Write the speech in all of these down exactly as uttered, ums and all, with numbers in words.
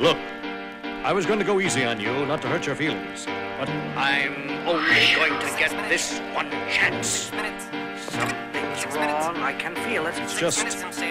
Look, I was going to go easy on you, not to hurt your feelings, but I'm only going to get this one chance. Something's wrong, I can feel it. It's just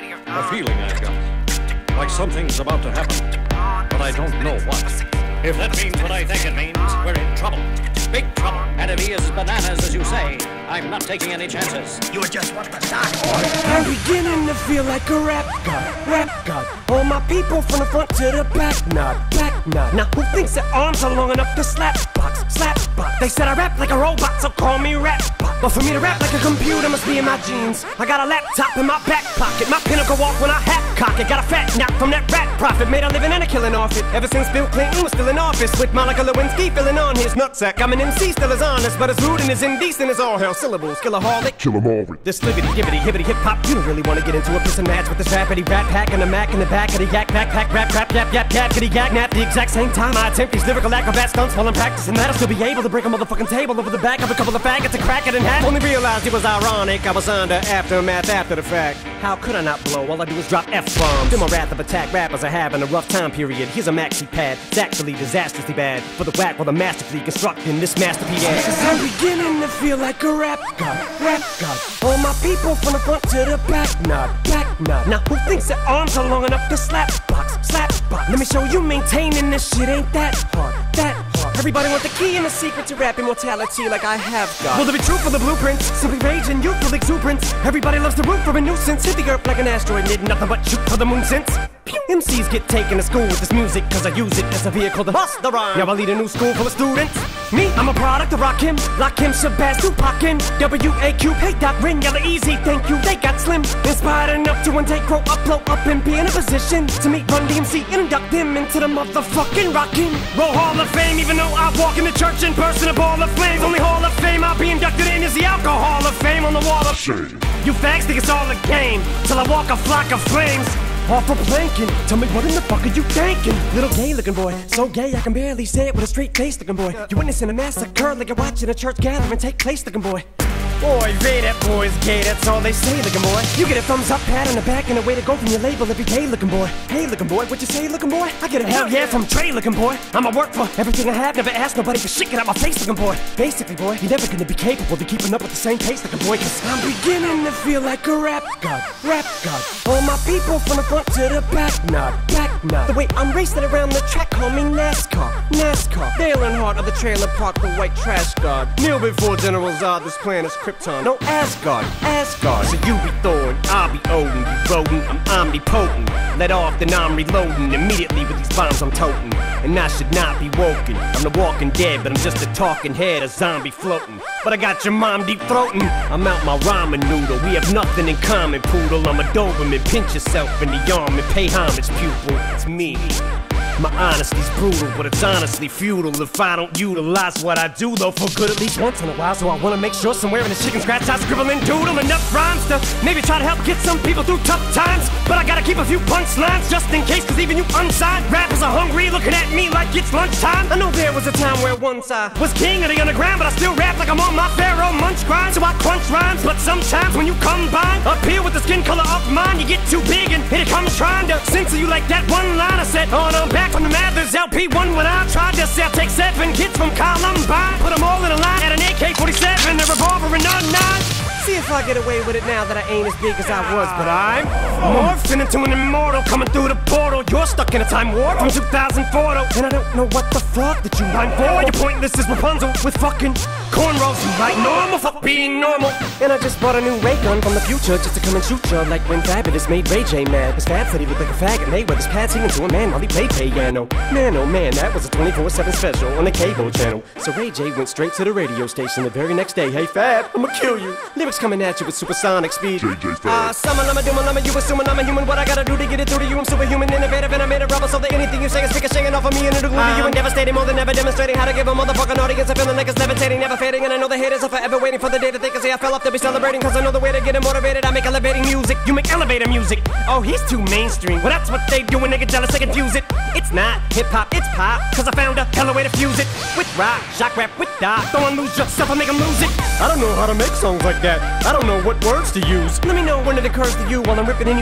a feeling I've got, like something's about to happen, but I don't know what. If that means what I think it means, we're in trouble. Big trouble. And if he is bananas, as you say, I'm not taking any chances. You just want to start. I'm beginning to feel like a rap god, rap god. All my people from the front to the back, nod, back nod. Now who thinks their arms are long enough to slap box, slap box? They said I rap like a robot, so call me rap bot. But for me to rap like a computer must be in my genes. I got a laptop in my back pocket, my pinnacle walk when I hat cock it. Got a fat knock from that rat profit, made a living and a killing off it. Ever since Bill Clinton was still in office, with Monica Lewinsky filling on his nutsack. I'm an M C, still as honest, but as rude and as indecent as all hell. Syllables, killaholic, kill 'em all. this libbity, gibbity, hibbity, hip hop. You don't really want to get into a piss and match with this rappity rat pack and a Mac in the back of the yak backpack, rap, rap, yap, yap, yap, kitty, yak, nap. The exact same time I attempt these lyrical acrobat stunts while I'm practicing that, I'll still be able to break a motherfucking table over the back of a couple of faggots and crack it in half. Only realized it was ironic, I was under aftermath after the fact. How could I not blow? All I do is drop F-bombs. Feel my wrath of attack, rappers are having a rough time period. Here's a maxi pad, it's actually disastrously bad for the whack while the masterfully constructing this masterpiece. Cause I'm beginning to feel like a rap god, rap god. All my people from the front to the back, nod, back nod. Now who thinks their arms are long enough to slap box, slap box? Let me show you maintaining this shit ain't that hard, that hard. Everybody want the key and the secret to rap immortality like I have got. Will there be truth for the blueprints? Simply rage and youthful exuberance. Everybody loves to root for a nuisance. Hit the earth like an asteroid, did nothing but shoot for the moon since. M Cs get taken to school with this music, cause I use it as a vehicle to bust the rhyme. Now I lead a new school full of students. Me, I'm a product of Rakim, Lakim, Shabazz, Tupac, W A Q, hey Doc, Ring, Yella, Easy, thank you, they got slim. Inspired enough to one day grow up, blow up, and be in a position to meet Run D M C and induct them into the motherfucking Rockin' Roll Hall of Fame. Even though I walk in the church in person, a ball of flames. Only Hall of Fame I'll be inducted in is the Alcohol of Fame on the wall of shame. You fags think it's all a game, till I walk a flock of flames. Off for planking, tell me what in the fuck are you thinking? Little gay looking boy, so gay I can barely say it with a straight face looking boy. You witnessing a massacre like you're watching a church gathering take place looking boy. Boy, Ray, that boy's gay, that's all they say looking boy. You get a thumbs up, pat on the back, and a way to go from your label every day looking boy. Hey looking boy, what you say looking boy? I get a hell yeah from Trey looking boy. I'ma work for everything I have, never ask nobody for shit, get out my face looking boy. Basically boy, you're never gonna be capable of keeping up with the same pace looking boy, cause I'm beginning to feel like a rap god, rap god. All my people from the front to the back, nod, back nod. The way I'm racing around the track, call me NASCAR, NASCAR. Dale Earnhardt of the trailer park, the white trash god. Kneel before General Zod, this planet's Krypton. No Asgard, Asgard. So you be Thor, I'll be Odin. You rodent, I'm omnipotent. Let off, then I'm reloading immediately with these bombs I'm toting. And I should not be woken. I'm the walking dead, but I'm just a talking head, a zombie floating. But I got your mom deep throating. I'm out my ramen noodle. We have nothing in common, poodle. I'm a Doberman. Pinch yourself in the arm and pay homage, pupil. It's me. My honesty's brutal, but it's honestly futile if I don't utilize what I do, though, for good at least once in a while. So I wanna make sure somewhere in this chicken scratch I scribble and doodle enough rhymes to maybe try to help get some people through tough times. But I gotta keep a few punchlines just in case, cause even you unsigned rappers are hungry, looking at me like it's lunchtime. I know there was a time where once I was king of the underground, but I still rap like I'm on my Pharaoh munch grind. So I crunch rhymes, but sometimes when you combine up here with the skin color of mine, you get too big and here it comes trying to censor you like that one line I said on I'm back from the Mathers L P one when I tried to say I'll take seven kids from Columbine, put them all in a line at an A K forty-seven, a revolver and a nine. See if I get away with it now that I ain't as big as I was, but I'm morphing into an immortal coming through the portal. You're stuck in a time warp from two thousand four though, and I don't know what the fuck that you mind for. You're pointless as Rapunzel with fucking cornrows. You like normal, fuck being normal. And I just bought a new ray gun from the future just to come and shoot ya, like when Fabulous made Ray J mad. His Fab said he looked like a faggot, Mayweather's pad singing to a man while he played piano. Man, oh man, that was a twenty-four seven special on the cable channel. So Ray J went straight to the radio station the very next day. Hey Fab, I'ma kill you. Lyrics coming at you with supersonic speed. J J Fab. Ah, uh, summon, I'ma do my llama, you assuming I'm a human. What I gotta do to get it through to you? I'm superhuman, innovative, and I made a rubber so that anything you say is ricocheting off of me and it'll glue to you and devastating more than ever, demonstrating how to give a motherfucking audience a feeling like it's levitating, never fading. And I know the haters are forever waiting for the day that they can say I fell off to be celebrating, cause I know the way to get them motivated. I make elevating music, you make elevator music. Oh, he's too mainstream. Well, that's what they do when they get jealous, they confuse it. It's not hip-hop, it's pop, cause I found a hella way to fuse it with rock, shock rap, with dot. Don't lose yourself, I make them lose it. I don't know how to make songs like that. I don't know what words to use. Let me know when it occurs to you while I'm ripping in you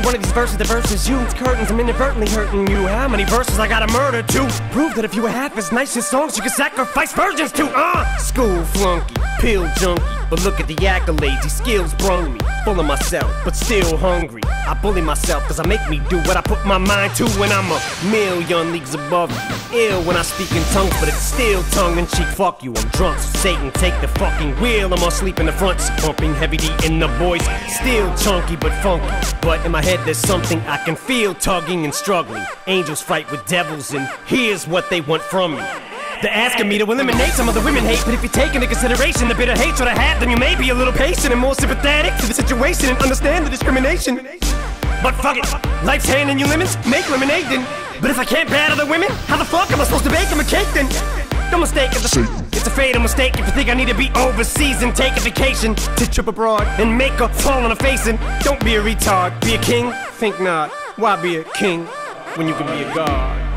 any one of these verses, the verses you, it's curtains, I'm inadvertently hurting you. How many verses I gotta murder to prove that if you were half as nice as songs you could sacrifice virgins to? Uh, school flunky, pill junkie, but look at the accolades, these skills brung me. Full of myself, but still hungry. I bully myself cause I make me do what I put my mind to when I'm a million leagues above you. Ill when I speak in tongues, but it's still tongue-in-cheek. Fuck you, I'm drunk, so Satan take the fucking wheel. I'm asleep in the front, so pumping heavy D in the voice. Still chunky but funky, but in my head there's something I can feel tugging and struggling. Angels fight with devils and here's what they want from me. They're asking me to eliminate some of the women hate, but if you take into consideration the bitter hatred I have, then you may be a little patient and more sympathetic to the situation and understand the discrimination. But fuck it, life's handing you lemons, make lemonade then. But if I can't battle the women, how the fuck am I supposed to bake them a cake then? Don't mistake it, it's a fatal mistake if you think I need to be overseas and take a vacation to trip abroad and make a fall on a face. And don't be a retard, be a king, think not. Why be a king when you can be a god?